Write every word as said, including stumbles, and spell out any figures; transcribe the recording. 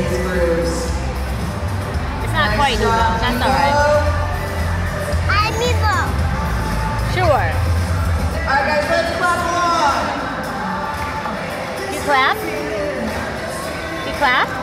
these grooves. It's not Nice quite job, Nuvo. That's Nuvo. alright. I'm Nuvo. Sure. Alright guys, let's clap along. You clap? You clap?